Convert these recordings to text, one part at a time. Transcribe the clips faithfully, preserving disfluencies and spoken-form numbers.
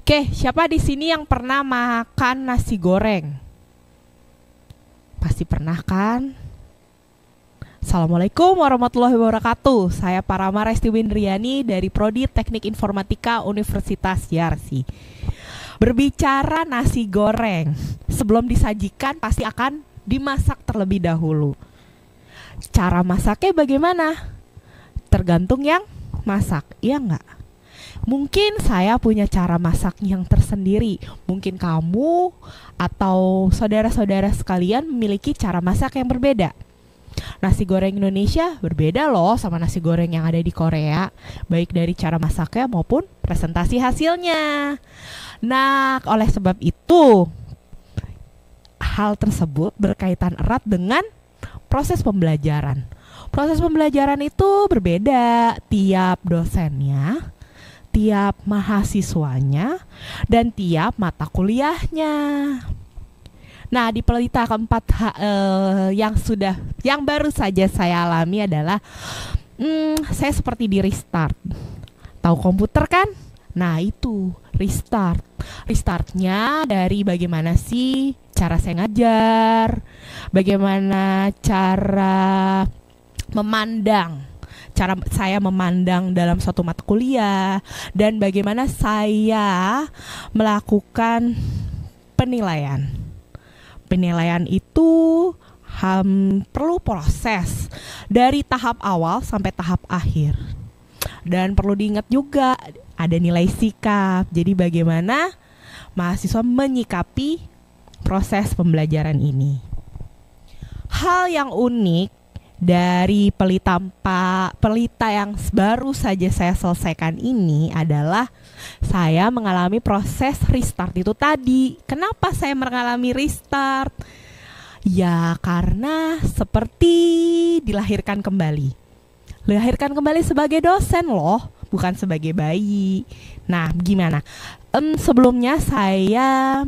Oke, siapa di sini yang pernah makan nasi goreng? Pasti pernah kan? Assalamualaikum warahmatullahi wabarakatuh. Saya Parama Resti Windriani dari Prodi Teknik Informatika Universitas Yarsi. Berbicara nasi goreng, sebelum disajikan pasti akan dimasak terlebih dahulu. Cara masaknya bagaimana? Tergantung yang masak, iya nggak? Mungkin saya punya cara masak yang tersendiri. Mungkin kamu atau saudara-saudara sekalian memiliki cara masak yang berbeda. Nasi goreng Indonesia berbeda loh sama nasi goreng yang ada di Korea, baik dari cara masaknya maupun presentasi hasilnya. Nah, oleh sebab itu, hal tersebut berkaitan erat dengan proses pembelajaran. Proses pembelajaran itu berbeda tiap dosennya, tiap mahasiswanya, dan tiap mata kuliahnya. Nah, di pelita keempat ha, eh, yang sudah, yang baru saja saya alami adalah, hmm, saya seperti di restart. Tahu komputer kan? Nah, itu restart. Restartnya dari bagaimana sih cara saya ngajar, bagaimana cara memandang, cara saya memandang dalam suatu mata kuliah, dan bagaimana saya melakukan penilaian. Penilaian itu ham, perlu proses dari tahap awal sampai tahap akhir. Dan perlu diingat juga ada nilai sikap. Jadi bagaimana mahasiswa menyikapi proses pembelajaran ini. Hal yang unik dari pelita, pelita yang baru saja saya selesaikan ini adalah saya mengalami proses restart itu tadi. Kenapa saya mengalami restart? Ya karena seperti dilahirkan kembali. Dilahirkan kembali sebagai dosen loh, bukan sebagai bayi. Nah, gimana? Um, sebelumnya saya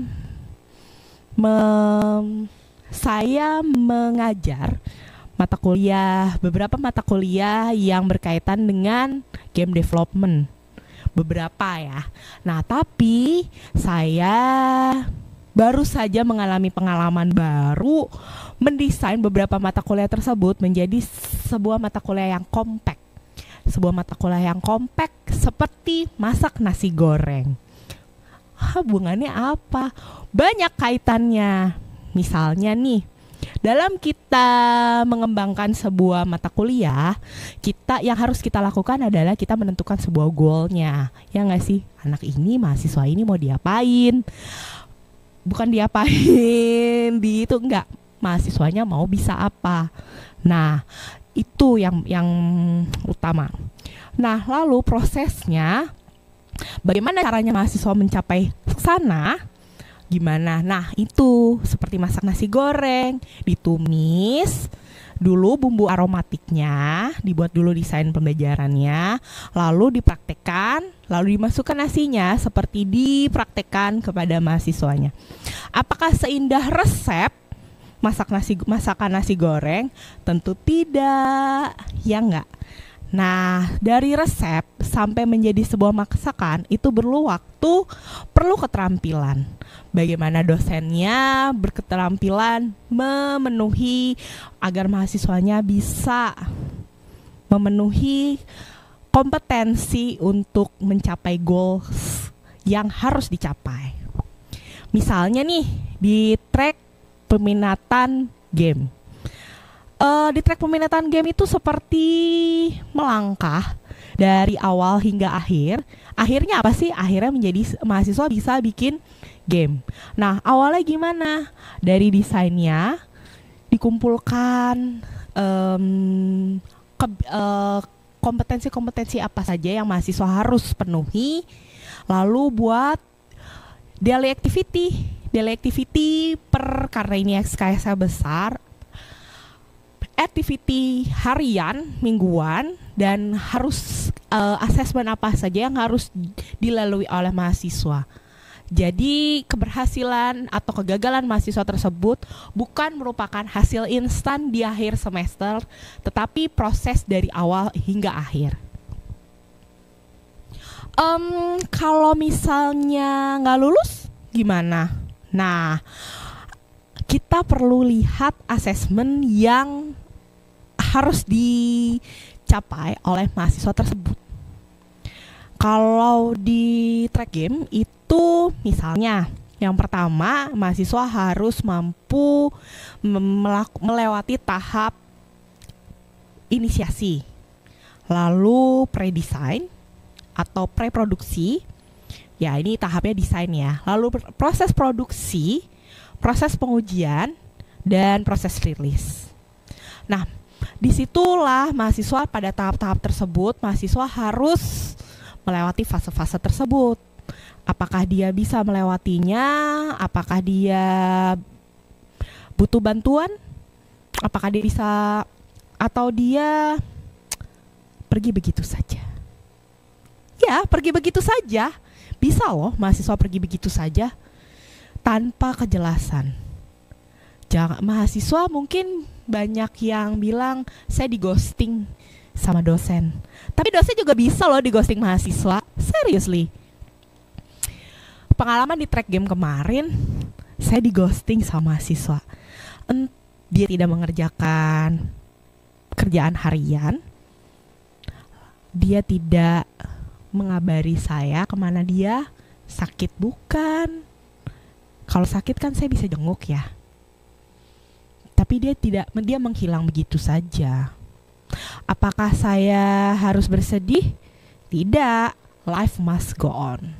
mem, saya mengajar mata kuliah, beberapa mata kuliah yang berkaitan dengan game development. Beberapa ya. Nah, tapi saya baru saja mengalami pengalaman baru mendesain beberapa mata kuliah tersebut menjadi sebuah mata kuliah yang kompak. Sebuah mata kuliah yang kompak seperti masak nasi goreng. Hubungannya apa? Banyak kaitannya. Misalnya nih, dalam kita mengembangkan sebuah mata kuliah, kita yang harus kita lakukan adalah kita menentukan sebuah goalnya. Ya nggak sih? Anak ini, mahasiswa ini mau diapain? Bukan diapain, di itu enggak. Mahasiswanya mau bisa apa? Nah, itu yang yang utama. Nah, lalu prosesnya, bagaimana caranya mahasiswa mencapai sana? Gimana? Nah, itu seperti masak nasi goreng, ditumis dulu bumbu aromatiknya, dibuat dulu desain pembelajarannya, lalu dipraktekkan, lalu dimasukkan nasinya seperti dipraktekkan kepada mahasiswanya. Apakah seindah resep masak nasi masakan nasi goreng? Tentu tidak, ya enggak. Nah, dari resep sampai menjadi sebuah masakan itu perlu waktu, perlu keterampilan. Bagaimana dosennya berketerampilan memenuhi agar mahasiswanya bisa memenuhi kompetensi untuk mencapai goals yang harus dicapai. Misalnya nih, di track peminatan game. Uh, di track peminatan game itu seperti melangkah dari awal hingga akhir. Akhirnya apa sih? Akhirnya menjadi mahasiswa bisa bikin game. Nah, awalnya gimana? Dari desainnya dikumpulkan um, ke, uh, kompetensi-kompetensi apa saja yang mahasiswa harus penuhi. Lalu buat daily activity, daily activity per karena ini S K S-nya besar. Activity harian, mingguan, dan harus uh, asesmen apa saja yang harus dilalui oleh mahasiswa. Jadi keberhasilan atau kegagalan mahasiswa tersebut bukan merupakan hasil instan di akhir semester, tetapi proses dari awal hingga akhir. Em, kalau misalnya nggak lulus gimana? Nah, kita perlu lihat asesmen yang harus dicapai oleh mahasiswa tersebut. Kalau di track game itu misalnya yang pertama, mahasiswa harus mampu melaku- melewati tahap inisiasi, lalu pre-design atau pre-produksi. Ya, ini tahapnya desain ya. Lalu proses produksi, proses pengujian, dan proses rilis. Nah, disitulah mahasiswa pada tahap-tahap tersebut, mahasiswa harus melewati fase-fase tersebut. Apakah dia bisa melewatinya? Apakah dia butuh bantuan? Apakah dia bisa, atau dia pergi begitu saja? Ya, pergi begitu saja. Bisa loh mahasiswa pergi begitu saja tanpa kejelasan. Jangan, mahasiswa mungkin banyak yang bilang saya di ghosting sama dosen. Tapi dosen juga bisa loh di ghosting mahasiswa. Seriously. Pengalaman di track game kemarin, saya di ghosting sama mahasiswa. Ent- dia tidak mengerjakan kerjaan harian. Dia tidak mengabari saya kemana dia, sakit bukan. Kalau sakit kan saya bisa jenguk ya. Tapi dia tidak, dia menghilang begitu saja. Apakah saya harus bersedih? Tidak, life must go on.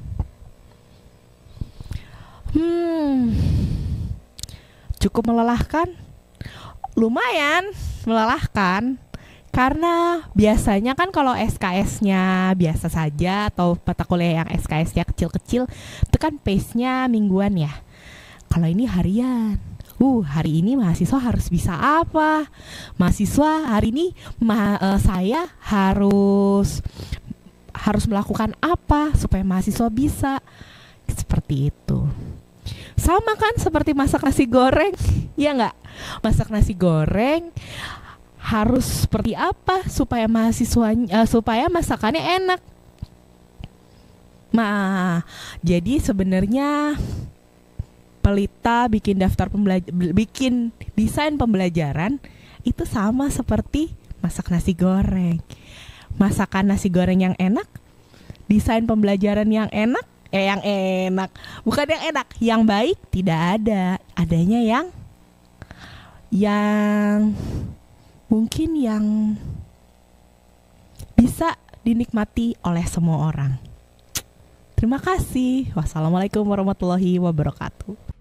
Hmm, cukup melelahkan? Lumayan melelahkan. Karena biasanya kan kalau S K S-nya biasa saja atau mata kuliah yang S K S-nya kecil-kecil, itu kan pace-nya mingguan ya. Kalau ini harian. Uh, hari ini mahasiswa harus bisa apa? Mahasiswa hari ini ma- uh, saya harus harus melakukan apa supaya mahasiswa bisa. Seperti itu. Sama kan seperti masak nasi goreng, ya nggak? Masak nasi goreng harus seperti apa supaya mahasiswa uh, supaya masakannya enak. Nah, jadi sebenarnya pelita bikin daftar pembelajar, bikin desain pembelajaran itu sama seperti masak nasi goreng. Masakan nasi goreng yang enak, desain pembelajaran yang enak, eh yang enak, bukan yang enak, yang baik tidak ada. Adanya yang yang mungkin yang bisa dinikmati oleh semua orang. Terima kasih. Wassalamualaikum warahmatullahi wabarakatuh.